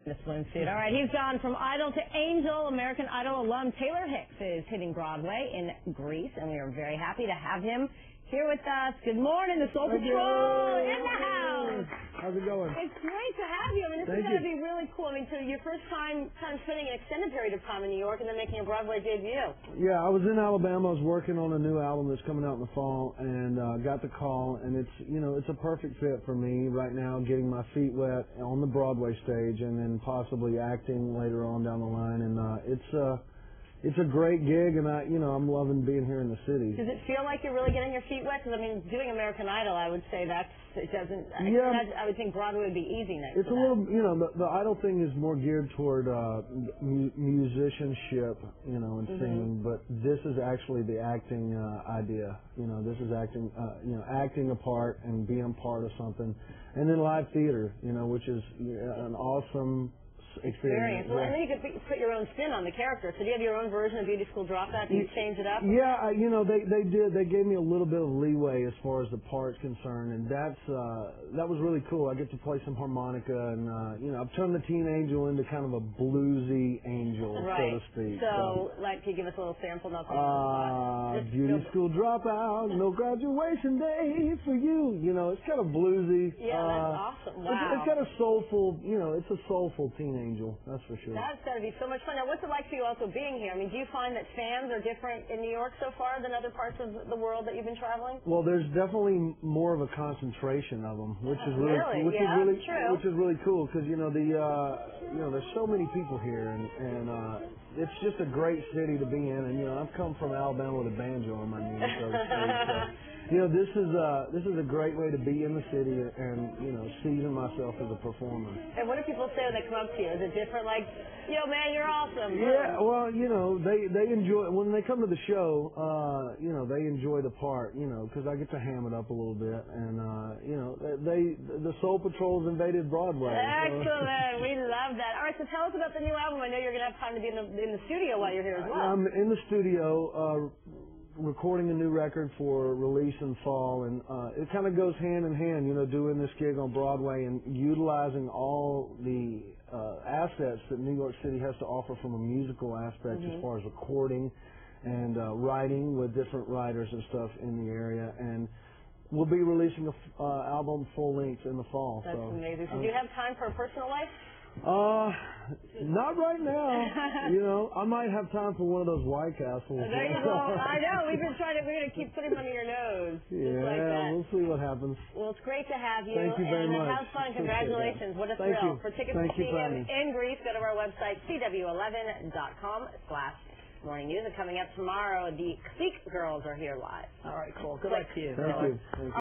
The swimsuit. All right, he's gone from Idol to Angel. American Idol alum Taylor Hicks is hitting Broadway in Greece, and we are very happy to have him here with us. Good morning, the Soul Patrol in the house. How's it going? It's great to have you. I mean, this is going to be really cool. I mean, so your first time spending an extended period of time in New York and then making a Broadway debut. Yeah, I was in Alabama. I was working on a new album that's coming out in the fall, and got the call, and it's a perfect fit for me right now, getting my feet wet on the Broadway stage, and then possibly acting later on down the line. And it's a great gig, and I'm loving being here in the city. Does it feel like you're really getting your feet wet? Because I mean, doing American Idol, I would say it doesn't. Yeah, I would think Broadway would be easy next. It's a little, the Idol thing is more geared toward musicianship, and singing. But this is actually the acting idea. This is acting, acting a part and being part of something, and then live theater, which is an awesome experience. Well, and then you could put your own spin on the character. So do you have your own version of Beauty School Dropout? Do you change it up? Yeah, they did. They gave me a little bit of leeway as far as the part's concerned, and that was really cool. I get to play some harmonica, and I've turned the teen angel into kind of a bluesy angel, so to speak. So, like, can you give us a little sample? Beauty School Dropout, no graduation day for you. It's kind of bluesy. Yeah, that's awesome. Wow. It's got a soulful, it's a soulful teen angel, that's for sure. That's got to be so much fun. Now, what's it like for you also being here? I mean, do you find that fans are different in New York so far than other parts of the world that you've been traveling? Well, there's definitely more of a concentration of them, which is really cool because there's so many people here, and it's just a great city to be in. And I've come from Alabama with a banjo on my knee, so to speak. So, this is a great way to be in the city and season myself as a performer. And what do people say when they come up to you? Is it different? Like, man, you're awesome. Yeah, well, they enjoy when they come to the show. They enjoy the part, because I get to ham it up a little bit, and the Soul Patrol's invaded Broadway. Excellent, we love that. All right, so tell us about the new album. I know you're going to have time to be in the studio while you're here as well. I'm in the studio. Recording a new record for release in fall, and it kind of goes hand in hand, doing this gig on Broadway and utilizing all the assets that New York City has to offer from a musical aspect as far as recording and writing with different writers and stuff in the area. And we'll be releasing an album full length in the fall. That's amazing. So do you have time for a personal life? Not right now. I might have time for one of those White Castles. There you go. I know. We're going to keep putting them under your nose. Yeah, just like that. We'll see what happens. Well, it's great to have you. Thank you very much. Have fun. Congratulations. What a thrill. For tickets to see him in Greece, go to our website, CW11.com/morning news. And coming up tomorrow, the Clique Girls are here live. All right, cool. Good luck to you. Thank you.